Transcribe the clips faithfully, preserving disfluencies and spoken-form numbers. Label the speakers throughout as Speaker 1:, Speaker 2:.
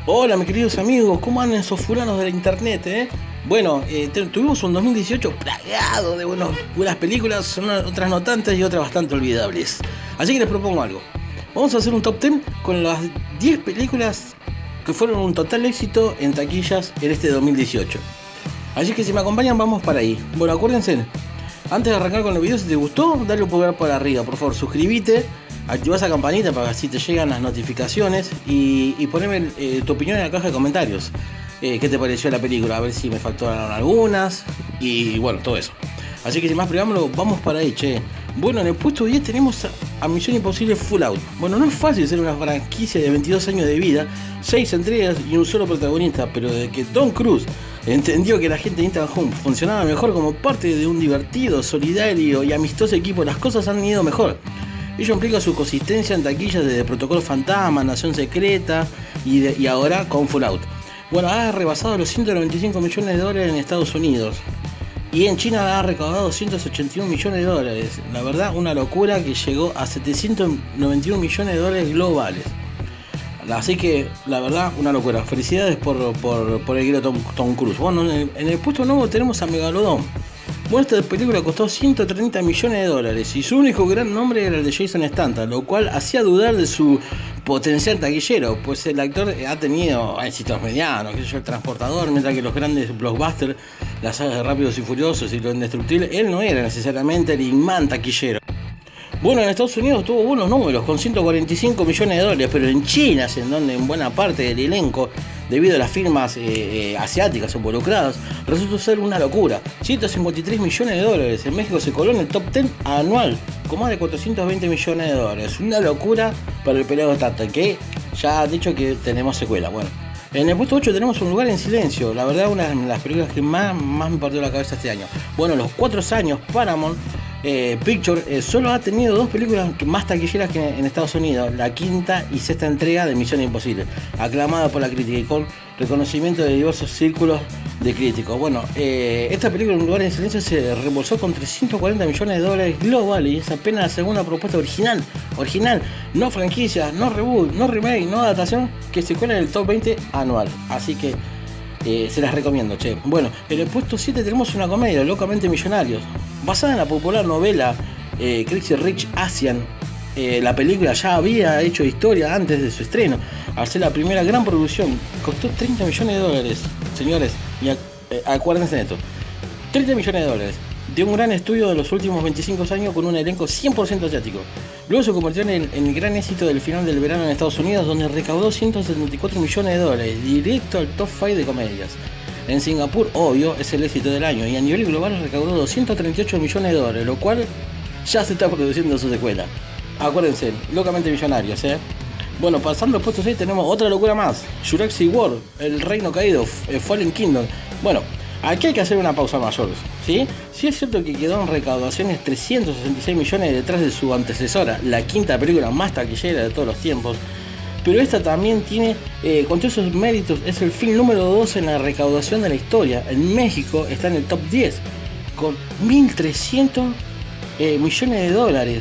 Speaker 1: Hola mis queridos amigos, ¿cómo andan esos fulanos de la internet, eh? Bueno, eh, te- tuvimos un dos mil dieciocho plagado de buenos, buenas películas, una- otras no tantas y otras bastante olvidables. Así que les propongo algo. Vamos a hacer un top diez con las diez películas que fueron un total éxito en taquillas en este dos mil dieciocho. Así que si me acompañan vamos para ahí. Bueno, acuérdense, antes de arrancar con el video, si te gustó, dale un pulgar para arriba, por favor, suscríbete, activa esa campanita para que así te llegan las notificaciones y, y poneme eh, tu opinión en la caja de comentarios. Eh, ¿Qué te pareció la película? A ver si me faltaron algunas y bueno, todo eso. Así que sin más preámbulo, vamos para ahí, che. Bueno, en el puesto diez tenemos a, a Misión Imposible Fallout. Bueno, no es fácil ser una franquicia de veintidós años de vida, seis entregas y un solo protagonista, pero de que Tom Cruise entendió que la gente de Ethan Hunt funcionaba mejor como parte de un divertido, solidario y amistoso equipo, las cosas han ido mejor. Ello implica su consistencia en taquillas desde Protocolo Fantasma, Nación Secreta y, de, y ahora con Fallout. Bueno, ha rebasado los ciento noventa y cinco millones de dólares en Estados Unidos. Y en China ha recaudado doscientos ochenta y uno millones de dólares. La verdad, una locura que llegó a setecientos noventa y uno millones de dólares globales. Así que, la verdad, una locura. Felicidades por, por, por el gran Tom, Tom Cruise. Bueno, en el, en el puesto nuevo tenemos a Megalodon. Bueno, esta película costó ciento treinta millones de dólares y su único gran nombre era el de Jason Statham, lo cual hacía dudar de su potencial taquillero, pues el actor ha tenido éxitos medianos, que yo, el Transportador, mientras que los grandes blockbusters, las sagas de Rápidos y Furiosos y Lo Indestructible, él no era necesariamente el imán taquillero. Bueno, en Estados Unidos tuvo buenos números, con ciento cuarenta y cinco millones de dólares, pero en China, en donde en buena parte del elenco, debido a las firmas eh, eh, asiáticas involucradas, resultó ser una locura. ciento cincuenta y tres millones de dólares. En México se coló en el top diez anual, con más de cuatrocientos veinte millones de dólares. Una locura para el pelado Tata, que ya ha dicho que tenemos secuela. Bueno, en el puesto ocho tenemos Un Lugar en Silencio. La verdad, una de las películas que más, más me partió la cabeza este año. Bueno, los cuatro años Paramount Eh, Picture eh, solo ha tenido dos películas más taquilleras que en Estados Unidos, la quinta y sexta entrega de Misión Imposible, aclamada por la crítica y con reconocimiento de diversos círculos de críticos. Bueno, eh, esta película Un Lugar en Silencio se reembolsó con trescientos cuarenta millones de dólares globales y es apenas la segunda propuesta original, original, no franquicia, no reboot, no remake, no adaptación, que se cuela en el top veinte anual. Así que Eh, se las recomiendo, che. Bueno, en el puesto siete tenemos una comedia, Locamente Millonarios, basada en la popular novela eh, Crazy Rich Asian. Eh, la película ya había hecho historia antes de su estreno, al ser la primera gran producción. Costó treinta millones de dólares, señores, y ac eh, acuérdense de esto, treinta millones de dólares, de un gran estudio de los últimos veinticinco años con un elenco cien por ciento asiático. Luego se convirtió en el, en el gran éxito del final del verano en Estados Unidos, donde recaudó ciento setenta y cuatro millones de dólares, directo al top cinco de comedias. En Singapur, obvio, es el éxito del año, y a nivel global recaudó doscientos treinta y ocho millones de dólares, lo cual ya se está produciendo su secuela. Acuérdense, Locamente Millonarios, ¿eh? Bueno, pasando al puesto seis tenemos otra locura más, Jurassic World, El Reino Caído, Fallen Kingdom. Bueno, aquí hay que hacer una pausa mayor, ¿sí? Sí es cierto que quedó en recaudaciones trescientos sesenta y seis millones detrás de su antecesora, la quinta película más taquillera de todos los tiempos, pero esta también tiene, eh, con todos esos méritos, es el film número dos en la recaudación de la historia. En México está en el top diez, con mil trescientos eh, millones de dólares.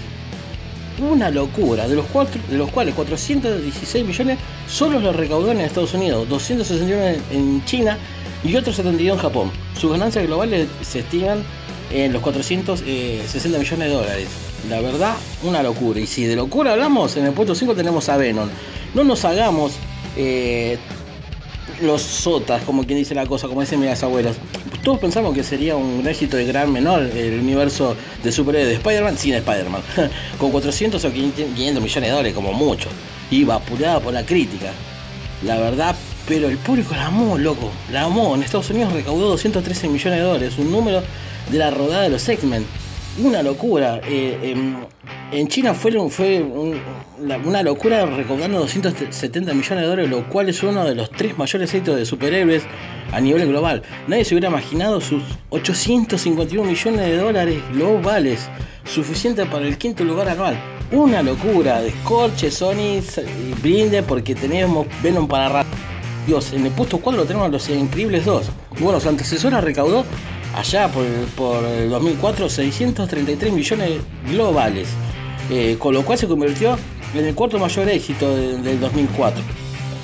Speaker 1: Una locura, de los, cuatro, de los cuales cuatrocientos dieciséis millones solo los recaudó en Estados Unidos, doscientos sesenta y uno en, en China y otros setenta y dos en Japón. Sus ganancias globales se estiman en los cuatrocientos sesenta millones de dólares. La verdad, una locura. Y si de locura hablamos, en el puesto cinco tenemos a Venom. No nos hagamos eh, los sotas, como quien dice la cosa, como dicen mis abuelas. Todos pensamos que sería un éxito de gran menor el universo de superhéroes de Spider-Man sin Spider-Man. Con cuatrocientos o quinientos millones de dólares como mucho. Y vapuleada por la crítica. La verdad, pero el público la amó, loco. La amó. En Estados Unidos recaudó doscientos trece millones de dólares. Un número de la rodada de los X-Men. Una locura. Eh, en, en China fue, fue un, la, una locura recaudando doscientos setenta millones de dólares, lo cual es uno de los tres mayores éxitos de superhéroes a nivel global. Nadie se hubiera imaginado sus ochocientos cincuenta y uno millones de dólares globales, suficiente para el quinto lugar anual. Una locura. Descorche, Sony, brinde porque tenemos Venom para rato. Dios, en el puesto cuatro tenemos a Los Increíbles dos. Bueno, su antecesora recaudó allá por, por el dos mil cuatro seiscientos treinta y tres millones globales, eh, con lo cual se convirtió en el cuarto mayor éxito de, del dos mil cuatro.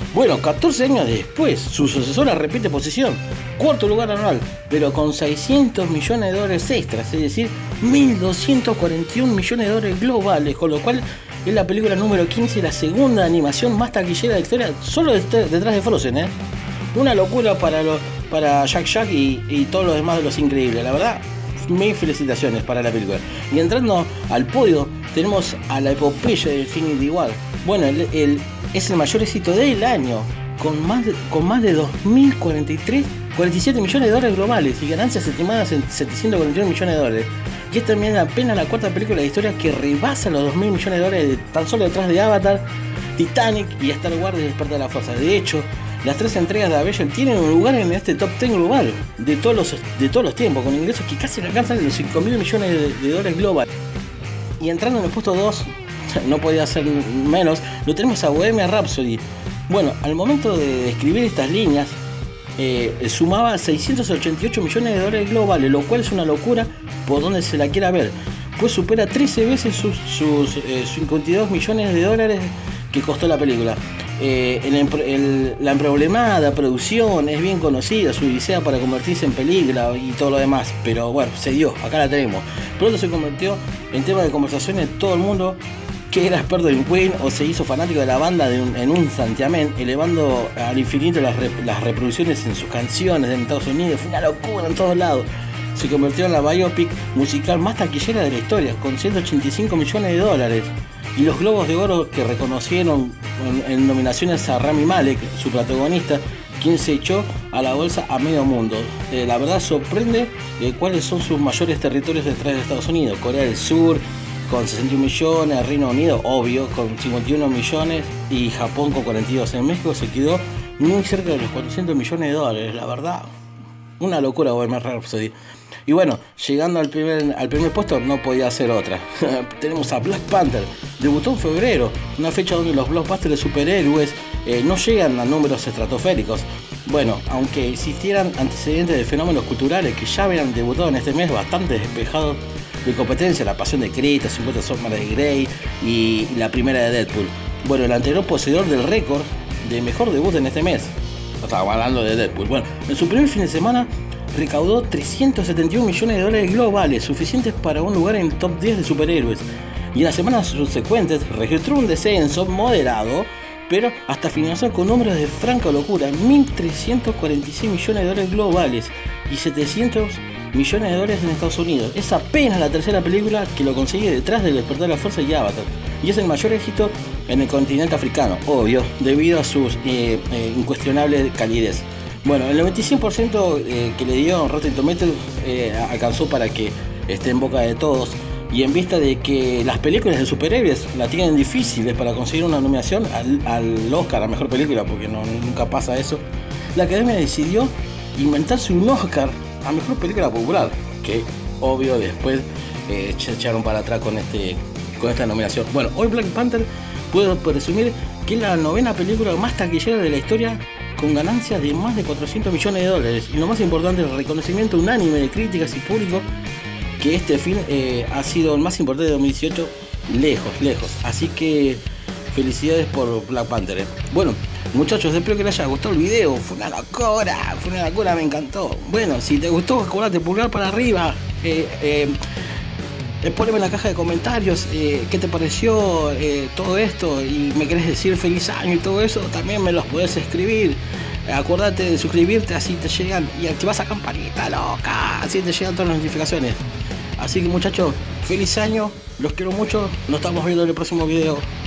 Speaker 1: Bueno, catorce años después, su sucesora repite posición, cuarto lugar anual, pero con seiscientos millones de dólares extras, es decir, mil doscientos cuarenta y un millones de dólares globales, con lo cual es la película número quince y la segunda animación más taquillera de la historia, solo detrás de Frozen, ¿eh? Una locura para, lo, para Jack Jack y, y todos los demás de Los Increíbles, la verdad, mil felicitaciones para la película. Y entrando al podio, tenemos a la epopeya de Infinity War. Bueno, el, el, es el mayor éxito del año, con más de, con más de dos mil cuarenta y tres, cuarenta y siete millones de dólares globales y ganancias estimadas en setecientos cuarenta y uno millones de dólares. Y es también apenas la cuarta película de la historia que rebasa los dos mil millones de dólares de, tan solo detrás de Avatar, Titanic y Star Wars de Despertar de la Fuerza. De hecho, las tres entregas de Avengers tienen un lugar en este top diez global de todos los, de todos los tiempos, con ingresos que casi alcanzan los cinco mil millones de, de dólares globales. Y entrando en el puesto dos, no podía ser menos, lo tenemos a Bohemian Rhapsody. Bueno, al momento de escribir estas líneas, eh, sumaba seiscientos ochenta y ocho millones de dólares globales, lo cual es una locura por donde se la quiera ver, pues supera trece veces sus, sus eh, cincuenta y dos millones de dólares que costó la película. Eh, el, el, la emproblemada producción es bien conocida, su odisea para convertirse en película y todo lo demás, pero bueno, se dio, acá la tenemos. Pronto se convirtió en tema de conversación en todo el mundo que era experto en Queen o se hizo fanático de la banda de un, en un santiamén, elevando al infinito las, rep, las reproducciones en sus canciones en Estados Unidos. Fue una locura en todos lados. Se convirtió en la biopic musical más taquillera de la historia, con ciento ochenta y cinco millones de dólares. Y los Globos de Oro que reconocieron en, en nominaciones a Rami Malek, su protagonista, quien se echó a la bolsa a medio mundo. Eh, la verdad sorprende eh, cuáles son sus mayores territorios detrás de Estados Unidos. Corea del Sur con sesenta y un millones, Reino Unido, obvio, con cincuenta y uno millones y Japón con cuarenta y dos. En México se quedó muy cerca de los cuatrocientos millones de dólares, la verdad. Una locura Bohemian Rhapsody. Y bueno, llegando al primer, al primer puesto no podía ser otra. Tenemos a Black Panther. Debutó en febrero, una fecha donde los blockbusters de superhéroes eh, no llegan a números estratosféricos. Bueno, aunque existieran antecedentes de fenómenos culturales que ya habían debutado en este mes bastante despejados de competencia, La Pasión de Cristo, cincuenta sombras de Grey y la primera de Deadpool. Bueno, el anterior poseedor del récord de mejor debut en este mes. Estaba hablando de Deadpool. Bueno, en su primer fin de semana recaudó trescientos setenta y un millones de dólares globales, suficientes para un lugar en el top diez de superhéroes. Y en las semanas subsecuentes registró un descenso moderado, pero hasta finalizar con números de franca locura, mil trescientos cuarenta y seis millones de dólares globales y setecientos millones de dólares en Estados Unidos. Es apenas la tercera película que lo consigue detrás de Despertar de la Fuerza y Avatar, y es el mayor éxito en el continente africano, obvio, debido a su eh, eh, incuestionable calidez. Bueno, el noventa y cinco por ciento eh, que le dio Rotten Tomatoes eh, alcanzó para que esté en boca de todos, y en vista de que las películas de superhéroes la tienen difíciles para conseguir una nominación al, al Oscar a Mejor Película, porque no, nunca pasa eso, la Academia decidió inventarse un Oscar a Mejor Película Popular, que obvio después eh, se echaron para atrás con, este, con esta nominación. Bueno, hoy Black Panther puedo presumir que es la novena película más taquillera de la historia, con ganancias de más de cuatrocientos millones de dólares, y lo más importante, el reconocimiento unánime de críticas y público que este film eh, ha sido el más importante de dos mil dieciocho, lejos, lejos. Así que felicidades por Black Panther. Eh. Bueno, muchachos, espero que les haya gustado el video. Fue una locura, fue una locura, me encantó. Bueno, si te gustó, acordate, pulgar para arriba. Eh, eh, poneme en la caja de comentarios eh, qué te pareció eh, todo esto, y me querés decir feliz año y todo eso, también me los podés escribir. Acordate de suscribirte, así te llegan, y activás la campanita loca, así te llegan todas las notificaciones. Así que muchachos, feliz año, los quiero mucho, nos estamos viendo en el próximo video.